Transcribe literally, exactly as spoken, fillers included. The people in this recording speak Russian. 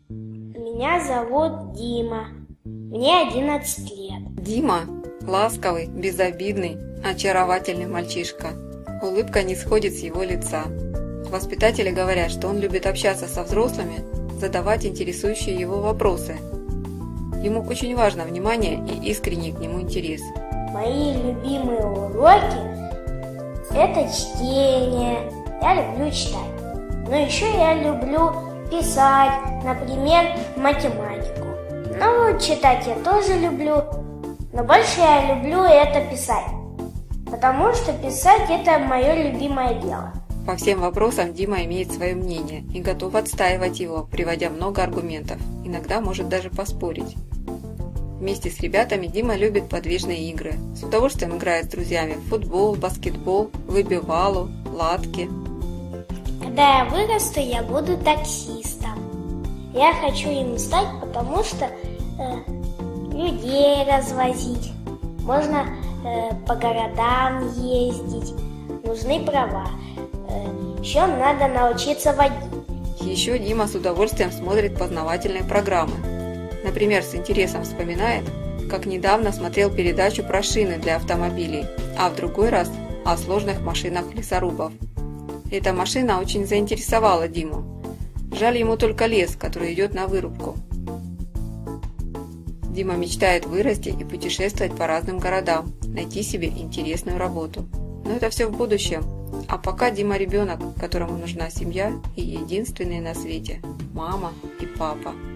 Меня зовут Дима. Мне одиннадцать лет. Дима – ласковый, безобидный, очаровательный мальчишка. Улыбка не сходит с его лица. Воспитатели говорят, что он любит общаться со взрослыми, задавать интересующие его вопросы. Ему очень важно внимание и искренний к нему интерес. Мои любимые уроки – это чтение. Я люблю читать. Но еще я люблю писать, например, математику. Ну, читать я тоже люблю, но больше я люблю это писать. Потому что писать – это мое любимое дело. По всем вопросам Дима имеет свое мнение и готов отстаивать его, приводя много аргументов. Иногда может даже поспорить. Вместе с ребятами Дима любит подвижные игры. С удовольствием играет с друзьями в футбол, баскетбол, выбивалу, латки. Когда я вырасту, я буду таксистом. Я хочу им стать, потому что э, людей развозить. Можно э, по городам ездить. Нужны права. Э, еще надо научиться водить. Еще Дима с удовольствием смотрит познавательные программы. Например, с интересом вспоминает, как недавно смотрел передачу про шины для автомобилей, а в другой раз о сложных машинах лесорубов. Эта машина очень заинтересовала Диму. Жаль ему только лес, который идет на вырубку. Дима мечтает вырасти и путешествовать по разным городам, найти себе интересную работу. Но это все в будущем. А пока Дима ребенок, которому нужна семья и единственные на свете – мама и папа.